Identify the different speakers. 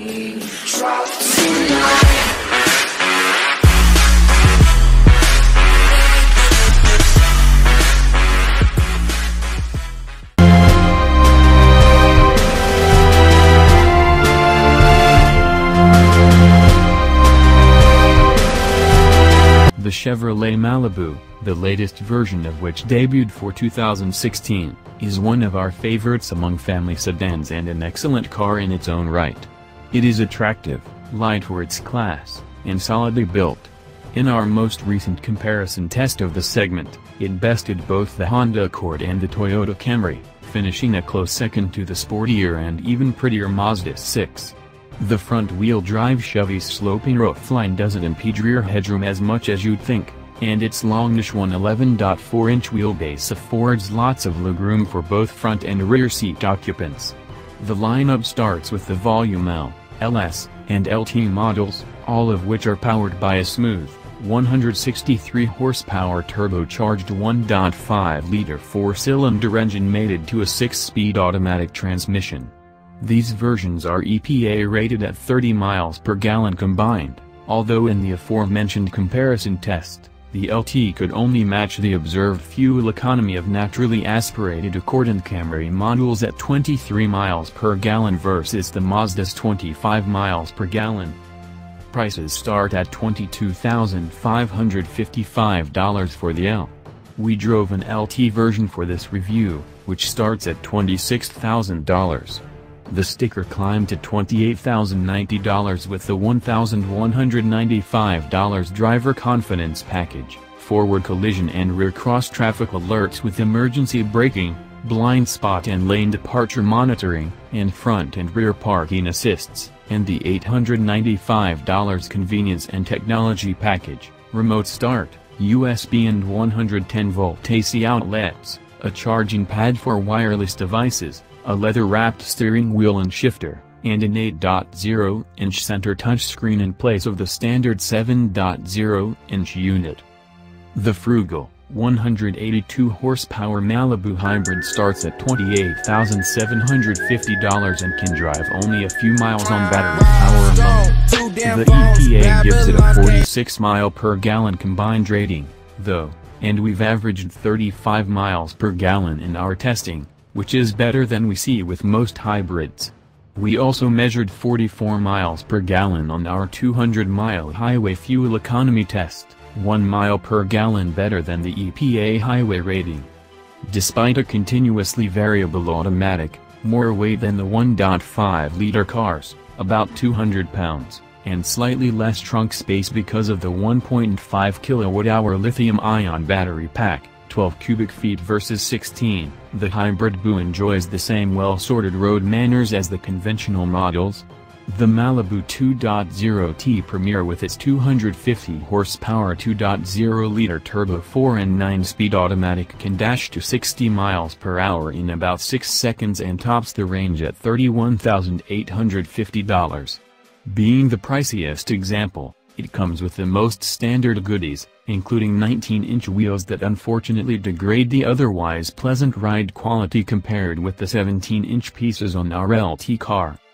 Speaker 1: Drop tonight.
Speaker 2: The Chevrolet Malibu, the latest version of which debuted for 2016, is one of our favorites among family sedans and an excellent car in its own right. It is attractive, light for its class, and solidly built. In our most recent comparison test of the segment, it bested both the Honda Accord and the Toyota Camry, finishing a close second to the sportier and even prettier Mazda 6. The front-wheel drive Chevy's sloping roofline doesn't impede rear headroom as much as you'd think, and its longish 111.4-inch wheelbase affords lots of legroom for both front and rear seat occupants. The lineup starts with the Volume L, LS, and LT models, all of which are powered by a smooth, 163-horsepower turbocharged 1.5-liter four-cylinder engine mated to a 6-speed automatic transmission. These versions are EPA rated at 30 miles per gallon combined, although in the aforementioned comparison test, the LT could only match the observed fuel economy of naturally aspirated Accord and Camry models at 23 miles per gallon versus the Mazda's 25 miles per gallon. Prices start at $22,555 for the L. We drove an LT version for this review, which starts at $26,000. The sticker climbed to $28,090 with the $1,195 driver confidence package, forward collision and rear cross-traffic alerts with emergency braking, blind spot and lane departure monitoring, and front and rear parking assists, and the $895 convenience and technology package, remote start, USB and 110-volt AC outlets, a charging pad for wireless devices, a leather-wrapped steering wheel and shifter, and an 8.0-inch center touchscreen in place of the standard 7.0-inch unit. The frugal, 182-horsepower Malibu Hybrid starts at $28,750 and can drive only a few miles on battery power alone. The EPA gives it a 46-mile-per-gallon combined rating, though, and we've averaged 35 miles per gallon in our testing, which is better than we see with most hybrids. We also measured 44 miles per gallon on our 200-mile highway fuel economy test, 1 mile per gallon better than the EPA highway rating. Despite a continuously variable automatic, more weight than the 1.5-liter cars, about 200 pounds, and slightly less trunk space because of the 1.5 kWh lithium-ion battery pack, 12 cubic feet versus 16, the Hybrid Boo enjoys the same well-sorted road manners as the conventional models. The Malibu 2.0T Premier with its 250-horsepower 2.0-liter turbo 4 and 9-speed automatic can dash to 60 miles per hour in about 6 seconds and tops the range at $31,850. Being the priciest example, it comes with the most standard goodies, including 19-inch wheels that unfortunately degrade the otherwise pleasant ride quality compared with the 17-inch pieces on our LT car.